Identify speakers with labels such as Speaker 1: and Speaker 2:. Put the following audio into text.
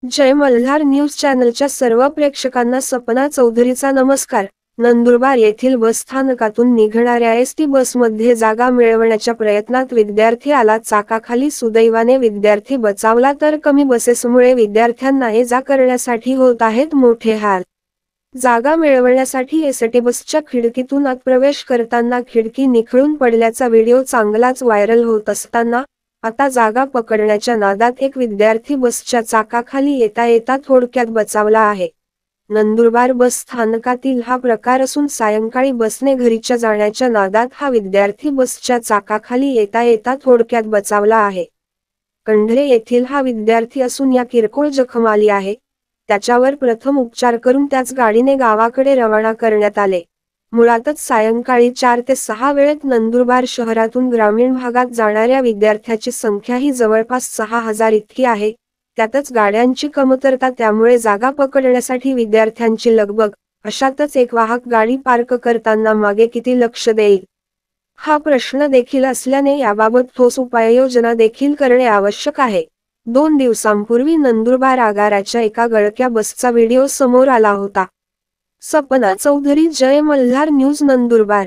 Speaker 1: जय Malhar news चॅनलच्या सर्व प्रेक्षकांना सपना चौधरीचा नमस्कार। नंदुरबार येथील बसस्थानकातून निघणाऱ्या एसटी बसमध्ये जागा मिळवण्याच्या प्रयत्नात विद्यार्थी आला चाकाखाली। सुदैवाने विद्यार्थी बचावला, तर कमी बसेसमुळे विद्यार्थ्यांना ये-जा करण्यासाठी होत आहेत मोठे हाल। जागा मिळवण्यासाठी एसटी बसच्या खिडकीतून आत प्रवेश करताना खिडकी निखळून पडल्याचा व्हिडिओ चांगलाच व्हायरल होत असताना आता जागा पकडण्याच्या नादात एक विद्यार्थी बसच्या चाकाखाली येता येता थोडक्यात बचावला आहे। नंदुरबार बस स्थानकातील हा प्रकार असून सायंकाळी बसने घरीच्या जाण्याच्या नादात हा विद्यार्थी बसच्या चाकाखाली येता येता थोडक्यात बचावला आहे। कंढरे येथील हा विद्यार्थी असून या किरकोळ जखम आली आहे। त्याच्यावर प्रथम उपचार करून त्याच गाडीने गावाकडे रवाना करण्यात आले। मुळातच सायंकाळी 4 ते 6 वेळेत नंदुरबार शहरातून ग्रामीण भागात जाणाऱ्या विद्यार्थ्याची संख्या ही जवळपास 6000 इतकी आहे। त्यातच गाड्यांची कमतरता, त्यामुळे जागा पकडण्यासाठी विद्यार्थ्यांची लगबग। अशातच एक वाहक गाडी पार्क करताना मागे किती लक्ष देईल, हा प्रश्न देखील असल्याने याबाबत ठोस उपाययोजना देखील करणे आवश्यक आहे। 2 दिवसांपूर्वी नंदुरबार आगाराच्या एका गळक्या बसचा व्हिडिओ समोर आला होता। सपना चौधरी, जय मल्हार न्यूज, नंदुरबार।